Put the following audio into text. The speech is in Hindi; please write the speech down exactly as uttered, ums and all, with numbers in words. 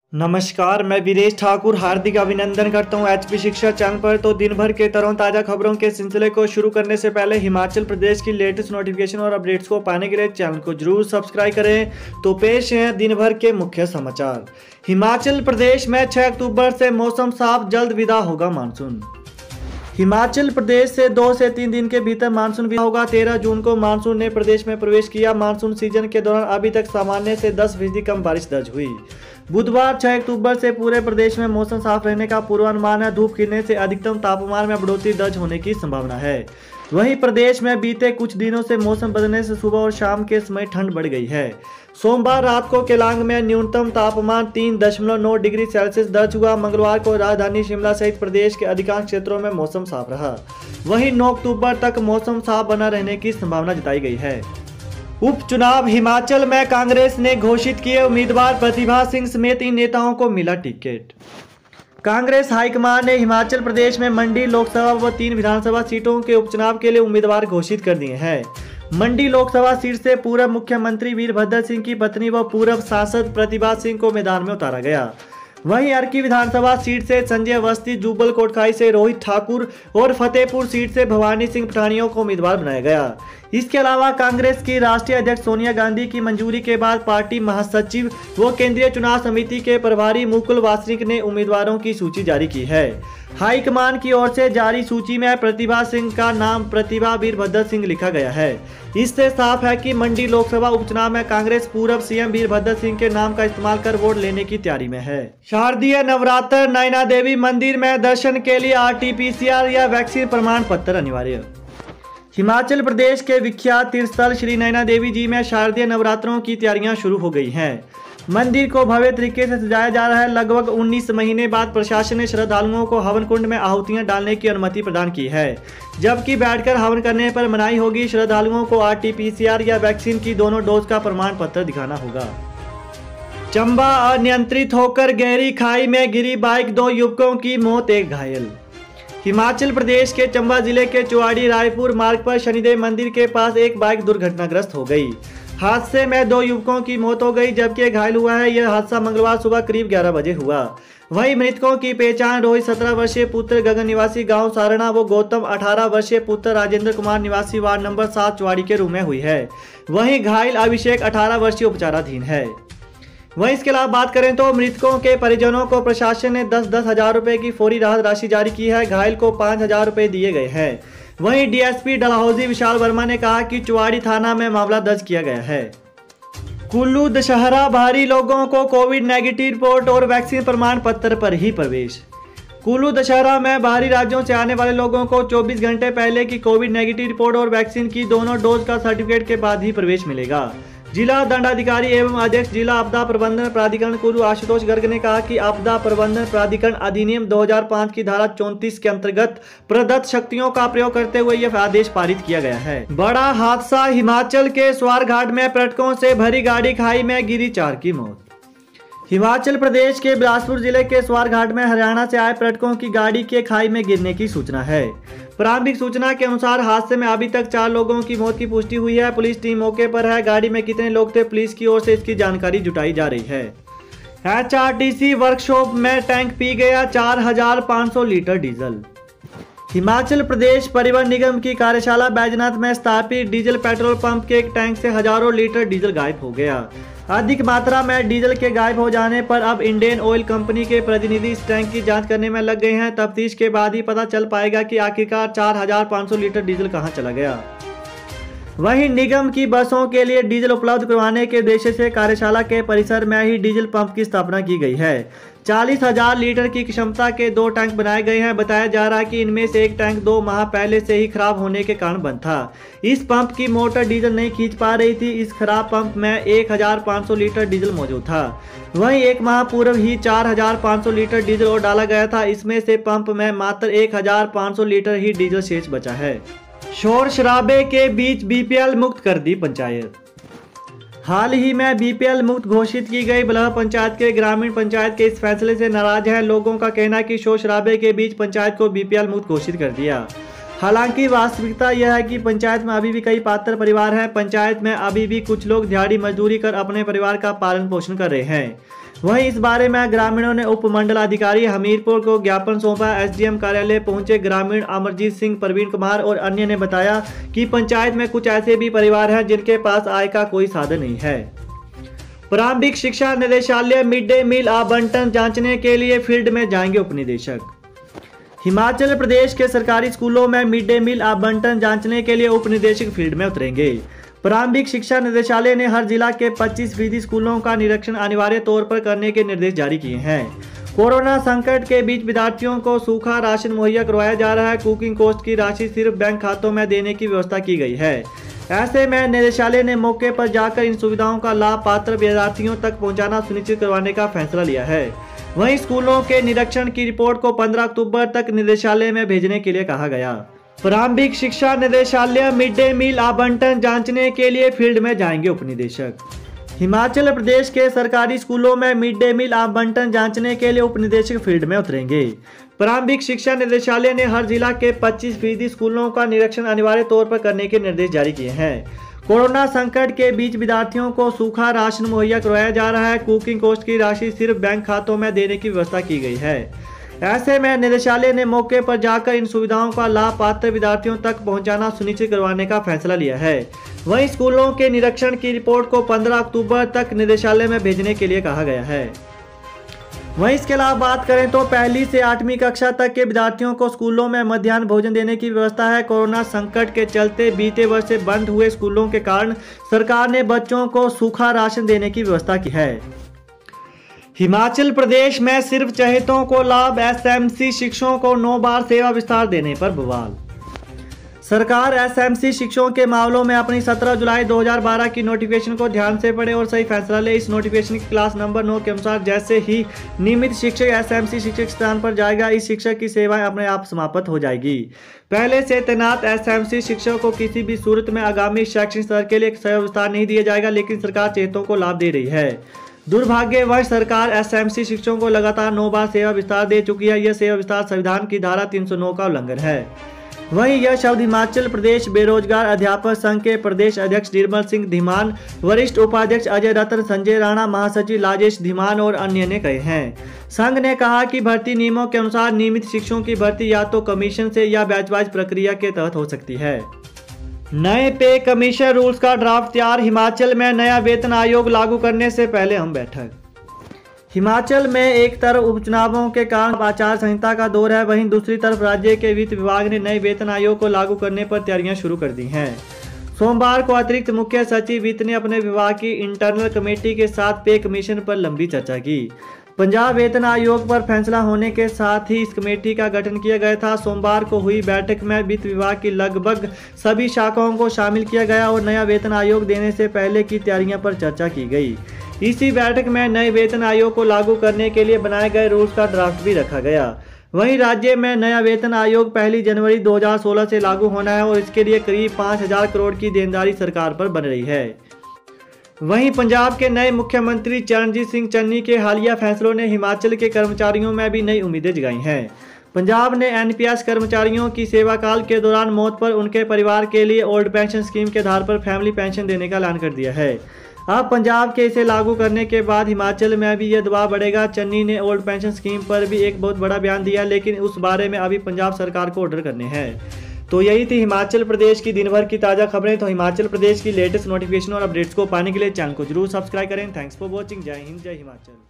नमस्कार, मैं वीरेश ठाकुर हार्दिक अभिनंदन करता हूं एचपी शिक्षा चैनल पर। तो दिन भर के तरोताज़ा खबरों के सिलसिले को शुरू करने से पहले हिमाचल प्रदेश की लेटेस्ट नोटिफिकेशन और अपडेट्स को पाने के लिए चैनल को जरूर सब्सक्राइब करें। तो पेश हैं दिन भर के मुख्य समाचार। हिमाचल प्रदेश में छह अक्टूबर से मौसम साफ, जल्द विदा होगा मानसून। हिमाचल प्रदेश से दो से तीन दिन के भीतर मानसून विदा होगा। तेरह जून को मानसून ने प्रदेश में प्रवेश किया। मानसून सीजन के दौरान अभी तक सामान्य से दस फीसदी कम बारिश दर्ज हुई। बुधवार छह अक्टूबर से पूरे प्रदेश में मौसम साफ रहने का पूर्वानुमान है। धूप खिलने से अधिकतम तापमान में बढ़ोतरी दर्ज होने की संभावना है। वहीं प्रदेश में बीते कुछ दिनों से मौसम बदलने से सुबह और शाम के समय ठंड बढ़ गई है। सोमवार रात को केलांग में न्यूनतम तापमान तीन दशमलव नौ डिग्री सेल्सियस दर्ज हुआ। मंगलवार को राजधानी शिमला सहित प्रदेश के अधिकांश क्षेत्रों में मौसम साफ रहा। वहीं नौ अक्टूबर तक मौसम साफ बना रहने की संभावना जताई गई है। उपचुनाव। हिमाचल में कांग्रेस ने घोषित किए उम्मीदवार। प्रतिभा सिंह समेत इन नेताओं को मिला टिकट। कांग्रेस हाईकमान ने हिमाचल प्रदेश में मंडी लोकसभा व तीन विधानसभा सीटों के उपचुनाव के लिए उम्मीदवार घोषित कर दिए हैं। मंडी लोकसभा सीट से पूर्व मुख्यमंत्री वीरभद्र सिंह की पत्नी व पूर्व सांसद प्रतिभा सिंह को मैदान में उतारा गया। वहीं अर्की विधानसभा सीट से संजय अवस्थी, जुब्बल कोटखाई से रोहित ठाकुर और फतेहपुर सीट से भवानी सिंह पठानियों को उम्मीदवार बनाया गया। इसके अलावा कांग्रेस की राष्ट्रीय अध्यक्ष सोनिया गांधी की मंजूरी के बाद पार्टी महासचिव व केंद्रीय चुनाव समिति के प्रभारी मुकुल वासनिक ने उम्मीदवारों की सूची जारी की है। हाईकमान की ओर से जारी सूची में प्रतिभा सिंह का नाम प्रतिभा वीरभद्र सिंह लिखा गया है। इससे साफ है कि मंडी लोकसभा उपचुनाव में कांग्रेस पूर्व सीएम वीरभद्र सिंह के नाम का इस्तेमाल कर वोट लेने की तैयारी में है। शारदीय नवरात्र। नैना देवी मंदिर में दर्शन के लिए आरटीपीसीआर या वैक्सीन प्रमाण पत्र अनिवार्य। हिमाचल प्रदेश के विख्यात तीर्थस्थल श्री नैना देवी जी में शारदीय नवरात्रों की तैयारियां शुरू हो गई हैं। मंदिर को भव्य तरीके से सजाया जा रहा है। लगभग उन्नीस महीने बाद प्रशासन ने श्रद्धालुओं को हवन कुंड में आहुतियां डालने की अनुमति प्रदान की है, जबकि बैठकर हवन करने पर मनाही होगी। श्रद्धालुओं को आरटीपीसीआर या वैक्सीन की दोनों डोज का प्रमाण पत्र दिखाना होगा। चंबा। अनियंत्रित होकर गहरी खाई में गिरी बाइक, दो युवकों की मौत, एक घायल। हिमाचल प्रदेश के चंबा जिले के चुवाड़ी रायपुर मार्ग पर शनिदेव मंदिर के पास एक बाइक दुर्घटनाग्रस्त हो गई। हादसे में दो युवकों की मौत हो गई, जबकि एक घायल हुआ है। यह हादसा मंगलवार सुबह करीब ग्यारह बजे हुआ। वहीं मृतकों की पहचान रोहित सत्रह वर्षीय पुत्र गगन निवासी गांव सारणा व गौतम अठारह वर्षीय पुत्र राजेंद्र कुमार निवासी वार्ड नंबर सात चुवाड़ी के रूप में हुई है। वहीं घायल अभिषेक अठारह वर्षीय उपचाराधीन है। वहीं इसके अलावा बात करें तो मृतकों के परिजनों को प्रशासन ने दस दस हजार रुपए की फौरी राहत राशि जारी की है। घायल को पाँच हजार रुपए दिए गए हैं। वहीं डीएसपी डलहौजी विशाल वर्मा ने कहा कि चुवाड़ी थाना में मामला दर्ज किया गया है। कुल्लू दशहरा। भारी लोगों को कोविड नेगेटिव रिपोर्ट और वैक्सीन प्रमाण पत्र पर ही प्रवेश। कुल्लू दशहरा में बाहरी राज्यों से आने वाले लोगों को चौबीस घंटे पहले की कोविड नेगेटिव रिपोर्ट और वैक्सीन की दोनों डोज का सर्टिफिकेट के बाद ही प्रवेश मिलेगा। जिला दंडाधिकारी एवं अध्यक्ष जिला आपदा प्रबंधन प्राधिकरण कुल्लू आशुतोष गर्ग ने कहा कि आपदा प्रबंधन प्राधिकरण अधिनियम दो हज़ार पाँच की धारा चौंतीस के अंतर्गत प्रदत्त शक्तियों का प्रयोग करते हुए यह आदेश पारित किया गया है। बड़ा हादसा। हिमाचल के स्वारघाट में पर्यटकों से भरी गाड़ी खाई में गिरी, चार की मौत। हिमाचल प्रदेश के बिलासपुर जिले के स्वारघाट में हरियाणा से आए पर्यटकों की गाड़ी के खाई में गिरने की सूचना है। प्रारंभिक सूचना के अनुसार हादसे में अभी तक चार लोगों की मौत की पुष्टि हुई है। पुलिस टीम मौके पर है। गाड़ी में कितने लोग थे, पुलिस की ओर से इसकी जानकारी जुटाई जा रही है। एचआरटीसी वर्कशॉप में टैंक पी गया चार हजार पाँच सौ लीटर डीजल। हिमाचल प्रदेश परिवहन निगम की कार्यशाला बैजनाथ में स्थापित डीजल पेट्रोल पंप के एक टैंक से हजारों लीटर डीजल गायब हो गया। अधिक मात्रा में डीजल के गायब हो जाने पर अब इंडियन ऑयल कंपनी के प्रतिनिधि इस टैंक की जांच करने में लग गए हैं। तफ्तीश के बाद ही पता चल पाएगा कि आखिरकार चार हजार पाँच सौ लीटर डीजल कहां चला गया। वहीं निगम की बसों के लिए डीजल उपलब्ध करवाने के उद्देश्य से कार्यशाला के परिसर में ही डीजल पंप की स्थापना की गई है। चालीस हजार लीटर की क्षमता के दो टैंक बनाए गए हैं। बताया जा रहा है कि इनमें से एक टैंक दो माह पहले से ही खराब होने के कारण बंद था। इस पंप की मोटर डीजल नहीं खींच पा रही थी। इस खराब पंप में एक हजार पाँच सौ लीटर डीजल मौजूद था। वहीं एक माह पूर्व ही चार हजार पाँच सौ लीटर डीजल और डाला गया था। इसमें से पंप में मात्र एक हजार पाँच सौ लीटर ही डीजल शेष बचा है। शोर शराबे के बीच बीपीएल मुक्त कर दी पंचायत। हाल ही में बीपीएल मुक्त घोषित की गई बल्ह पंचायत के ग्रामीण पंचायत के इस फैसले से नाराज हैं। लोगों का कहना है कि शोर शराबे के बीच पंचायत को बीपीएल मुक्त घोषित कर दिया। हालांकि वास्तविकता यह है कि पंचायत में अभी भी कई पात्र परिवार हैं। पंचायत में अभी भी कुछ लोग दिहाड़ी मजदूरी कर अपने परिवार का पालन पोषण कर रहे हैं। वहीं इस बारे में ग्रामीणों ने उप मंडलाधिकारी हमीरपुर को ज्ञापन सौंपा। एसडीएम कार्यालय पहुंचे ग्रामीण अमरजीत सिंह, प्रवीण कुमार और अन्य ने बताया कि पंचायत में कुछ ऐसे भी परिवार हैं जिनके पास आय का कोई साधन नहीं है। प्रारंभिक शिक्षा निदेशालय मिड डे मील आवंटन जांचने के लिए फील्ड में जाएंगे उपनिदेशक। हिमाचल प्रदेश के सरकारी स्कूलों में मिड डे मील आवंटन जांचने के लिए उपनिदेशक फील्ड में उतरेंगे। प्रारंभिक शिक्षा निदेशालय ने हर जिला के पच्चीस फीसदी स्कूलों का निरीक्षण अनिवार्य तौर पर करने के निर्देश जारी किए हैं। कोरोना संकट के बीच विद्यार्थियों को सूखा राशन मुहैया करवाया जा रहा है। कुकिंग कॉस्ट की राशि सिर्फ बैंक खातों में देने की व्यवस्था की गई है। ऐसे में निदेशालय ने मौके पर जाकर इन सुविधाओं का लाभ पात्र विद्यार्थियों तक पहुंचाना सुनिश्चित करवाने का फैसला लिया है। वहीं स्कूलों के निरीक्षण की रिपोर्ट को पंद्रह अक्टूबर तक निदेशालय में भेजने के लिए कहा गया। प्रारंभिक शिक्षा निदेशालय मिड डे मील आवंटन जांचने के लिए फील्ड में जाएंगे उपनिदेशक। हिमाचल प्रदेश के सरकारी स्कूलों में मिड डे मील आवंटन जांचने के लिए उपनिदेशक फील्ड में उतरेंगे। प्रारंभिक शिक्षा निदेशालय ने हर जिला के पच्चीस फीसदी स्कूलों का निरीक्षण अनिवार्य तौर पर करने के निर्देश जारी किए हैं। कोरोना संकट के बीच विद्यार्थियों को सूखा राशन मुहैया करवाया जा रहा है। कुकिंग कॉस्ट की राशि सिर्फ बैंक खातों में देने की व्यवस्था की गई है। ऐसे में निदेशालय ने मौके पर जाकर इन सुविधाओं का लाभ पात्र विद्यार्थियों तक पहुंचाना सुनिश्चित करवाने का फैसला लिया है। वहीं स्कूलों के निरीक्षण की रिपोर्ट को पंद्रह अक्टूबर तक निदेशालय में भेजने के लिए कहा गया है। वहीं इसके अलावा बात करें तो पहली से आठवीं कक्षा तक के विद्यार्थियों को स्कूलों में मध्याह्न भोजन देने की व्यवस्था है। कोरोना संकट के चलते बीते वर्ष से बंद हुए स्कूलों के कारण सरकार ने बच्चों को सूखा राशन देने की व्यवस्था की है। हिमाचल प्रदेश में सिर्फ चहेतों को लाभ, एसएमसी शिक्षकों को नौ बार सेवा विस्तार देने पर बवाल। सरकार एसएमसी शिक्षकों के मामलों में अपनी सत्रह जुलाई दो हज़ार बारह की नोटिफिकेशन को ध्यान से पढ़े और सही फैसला ले। इस नोटिफिकेशन की क्लास नंबर नौ के अनुसार जैसे ही नियमित शिक्षक एसएमसी शिक्षक स्थान पर जाएगा, इस शिक्षक की सेवाएं अपने आप समाप्त हो जाएगी। पहले से तैनात एसएमसी शिक्षकों को किसी भी सूरत में आगामी शैक्षणिक स्तर के लिए सेवा विस्तार नहीं दिया जाएगा, लेकिन सरकार चहेतों को लाभ दे रही है। दुर्भाग्यवश सरकार एसएमसी शिक्षकों को लगातार नौ बार सेवा विस्तार दे चुकी है। यह सेवा विस्तार संविधान की धारा तीन सौ नौ का उल्लंघन है। वहीं यह शब्द हिमाचल प्रदेश बेरोजगार अध्यापक संघ के प्रदेश अध्यक्ष निर्मल सिंह धीमान, वरिष्ठ उपाध्यक्ष अजय रतन, संजय राणा, महासचिव राजेश धीमान और अन्य ने कहे हैं। संघ ने कहा कि भर्ती नियमों के अनुसार नियमित शिक्षकों की भर्ती या तो कमीशन से या बैचवाइज प्रक्रिया के तहत हो सकती है। नए पे कमीशन रूल्स का ड्राफ्ट तैयार। हिमाचल में नया वेतन आयोग लागू करने से पहले हम बैठक। हिमाचल में एक तरफ उपचुनावों के कारण आचार संहिता का दौर है, वहीं दूसरी तरफ राज्य के वित्त विभाग ने नए वेतन आयोग को लागू करने पर तैयारियां शुरू कर दी हैं। सोमवार को अतिरिक्त मुख्य सचिव वित्त ने अपने विभाग की इंटरनल कमेटी के साथ पे कमीशन पर लंबी चर्चा की। पंजाब वेतन आयोग पर फैसला होने के साथ ही इस कमेटी का गठन किया गया था। सोमवार को हुई बैठक में वित्त विभाग की लगभग सभी शाखाओं को शामिल किया गया और नया वेतन आयोग देने से पहले की तैयारियों पर चर्चा की गई। इसी बैठक में नए वेतन आयोग को लागू करने के लिए बनाए गए रूल्स का ड्राफ्ट भी रखा गया। वहीं राज्य में नया वेतन आयोग पहली जनवरी दो हज़ार सोलह से लागू होना है और इसके लिए करीब पाँच हजार करोड़ की देनदारी सरकार पर बन रही है। वहीं पंजाब के नए मुख्यमंत्री चरणजीत सिंह चन्नी के हालिया फैसलों ने हिमाचल के कर्मचारियों में भी नई उम्मीदें जगाई हैं। पंजाब ने एनपीएस कर्मचारियों की सेवा काल के दौरान मौत पर उनके परिवार के लिए ओल्ड पेंशन स्कीम के आधार पर फैमिली पेंशन देने का ऐलान कर दिया है। अब पंजाब के इसे लागू करने के बाद हिमाचल में भी यह दबाव बढ़ेगा। चन्नी ने ओल्ड पेंशन स्कीम पर भी एक बहुत बड़ा बयान दिया, लेकिन उस बारे में अभी पंजाब सरकार को ऑर्डर करने हैं। तो यही थी हिमाचल प्रदेश की दिन भर की ताज़ा खबरें। तो हिमाचल प्रदेश की लेटेस्ट नोटिफिकेशन और अपडेट्स को पाने के लिए चैनल को जरूर सब्सक्राइब करें। Thanks for watching. जय हिंद, जय हिमाचल।